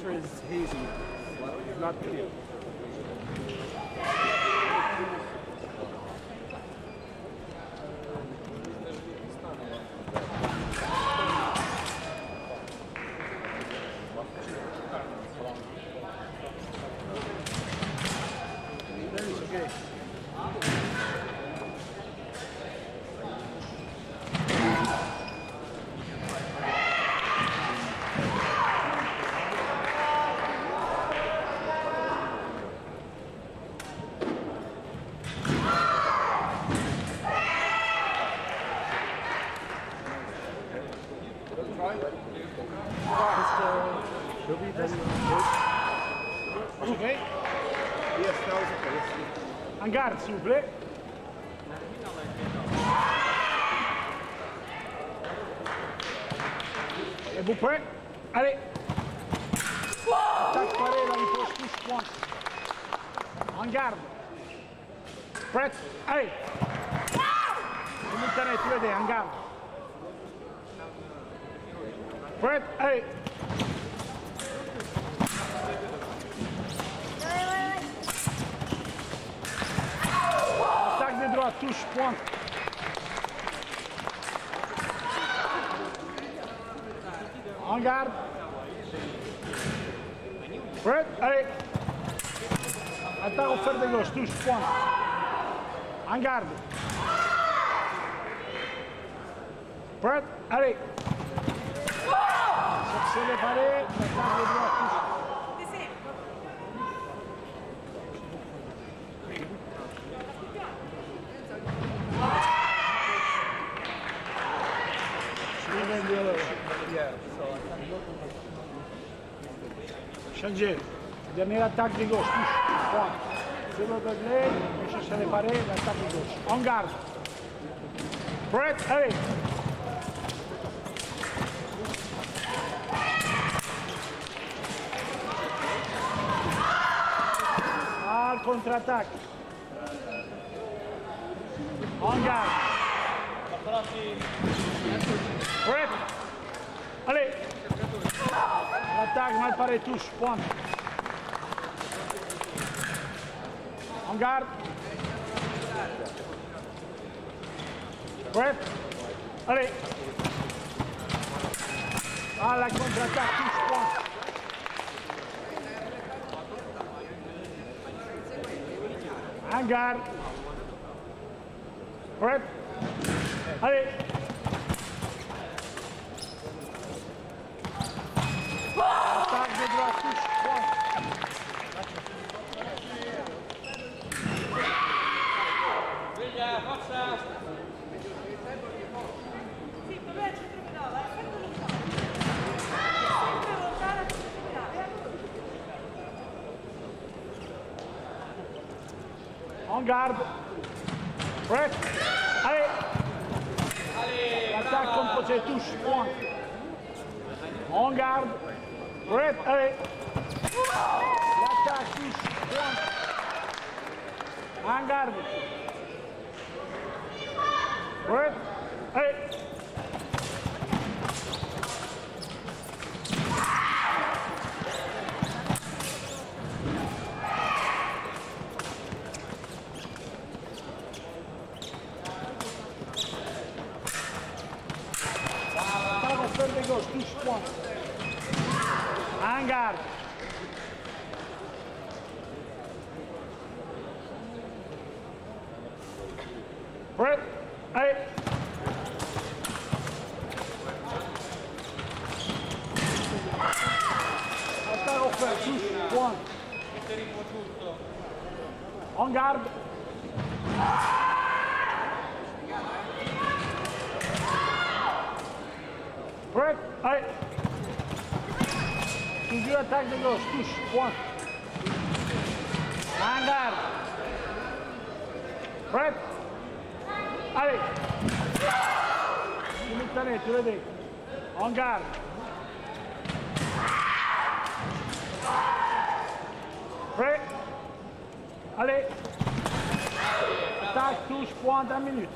picture is hazy. It's not clear. Okay. Okay? Yes, now it's okay. En garde, s'il vous plaît. Et vous prêts? Allez. Attaque pareil, là, il faut touche point. En garde. Prêt? Allez. Simultané, tous les deux, en garde. Prêt? Allez. Attaque de droite, touche, point. En garde. Prêt? Allez. Attaque au fer de gauche, touche, point. En garde. Prêt? Allez. C'est séparé, attaque de droite, touche. Changer. Dernière attaque de gauche, touche. Point. Sur le degré, je cherche à réparer l'attaque de gauche. En garde. Prêt? Allez. Al contre-attaque. En garde. Prêt? Allez. L'attaque mal parée, touche, point. En garde. Prêt? Allez. Ah, la contre-attaque, touche, point. En garde. Prêt? Allez. Attaque de droite, touche, point. En garde. Prêt? Allez. L'attaque composée, touche, point. En garde. Prêt? Allez. L'attaque, touche, point. En garde. Prêt? Allez. Fer de gauche, touche, point. En garde. Prêt? Allez. Attaque au fer, touche, point. En garde. Prêt? Allez. Toujours attaque de gauche, touche, point. En garde. Prêt? Allez. Simultané, tous les deux. En garde. Prêt? Allez. Attaque, touche, point, 1 minute.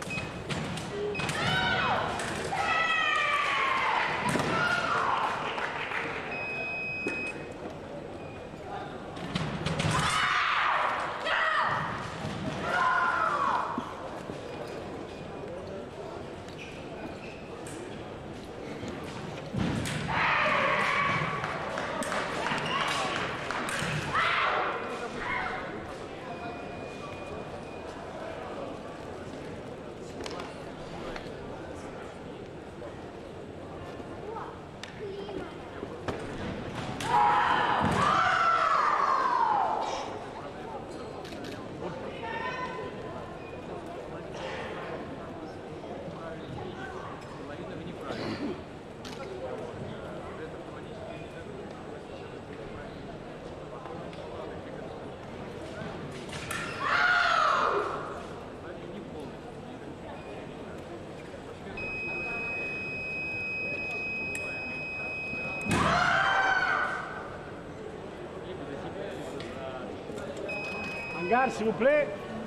garde, s'il vous plaît.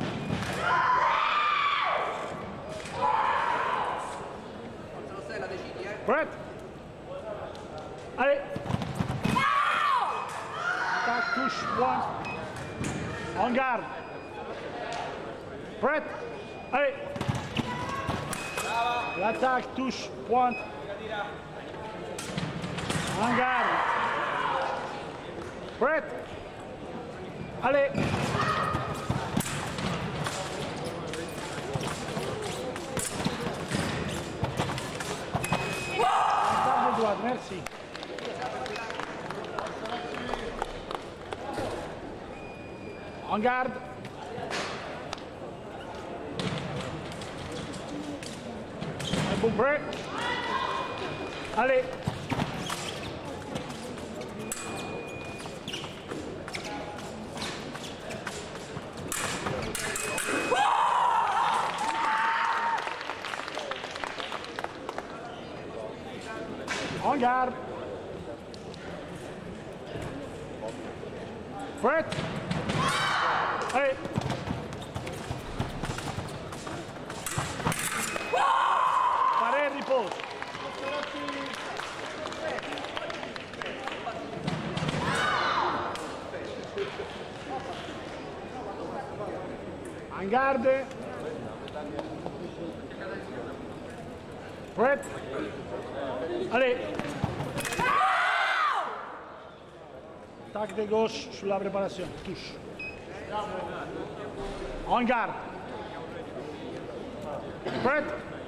Prête? Allez. Attaque, touche, point. En garde. Prête? Allez. L'attaque, touche, pointe. En garde. Prête? Allez. Attaque de droite, merci. En garde. Un bon prêt. Allez. En garde. Prête. Allez. Paré, repose. En garde. Prête. Allez. Attaque de gauche sur la préparation. Touche. En garde. Prête.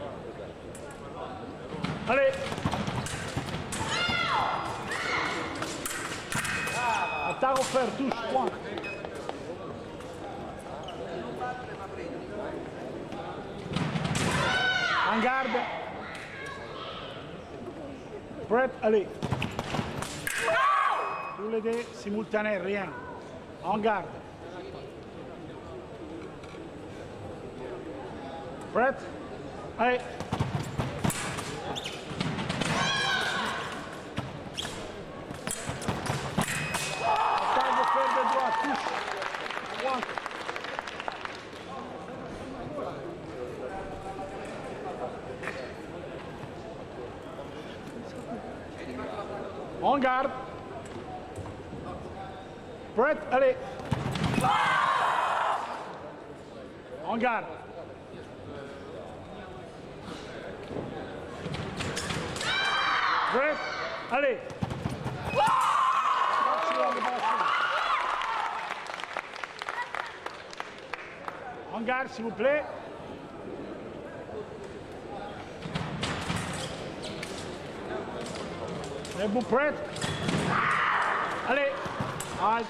Allez. Attaque offert, touche, point. En garde. Prête, allez. Tous les deux simultanés, rien. En garde. Prête? Allez. Attaque de fer de droite, touche. Pointe. En garde. Prête? Allez. En garde. Prête? Allez. En garde, s'il vous plaît. Êtes-vous prête? Allez. Halt.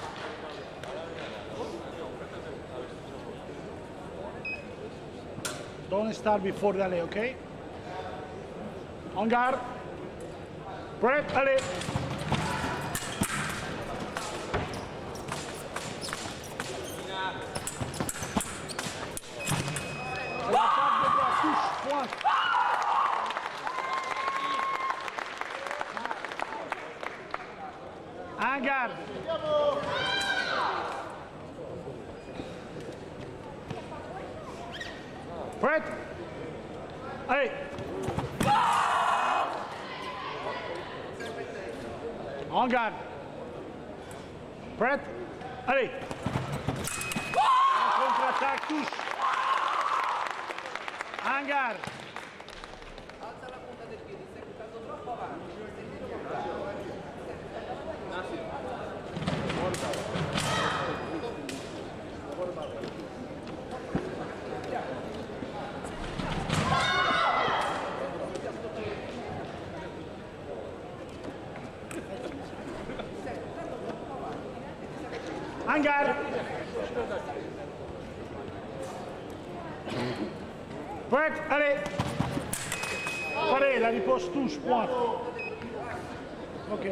Don't start before the alley, okay? En garde. Prête, allez. L'attaque de droite, touche, pointe. En garde. Prête? Allez. En garde. Prête? Allez. En contre-attaque, touche. En garde. Alza la punta del piede, stai buttando troppo avanti, stendilo con bravo. En garde. Prête, allez. Pareil, la riposte touche, point. Ok.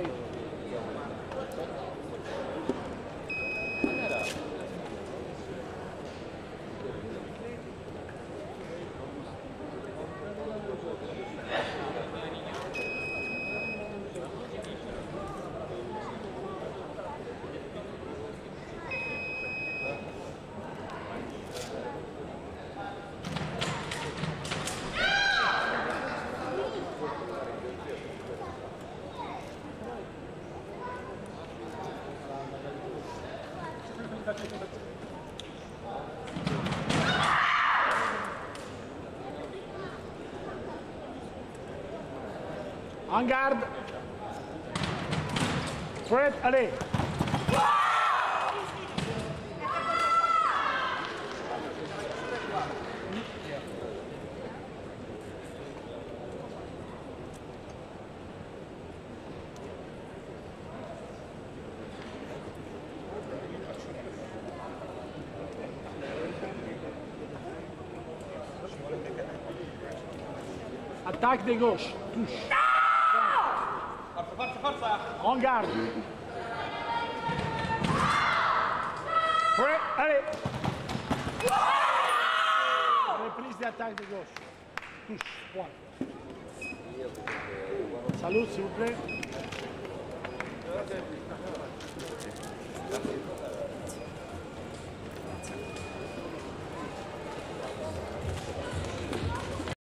En garde. Prêt, allez. Attaque de gauche. Touche. En garde. Prêt, allez. Reprise d'attaque de gauche. Touche. Point. Salut, s'il vous plaît.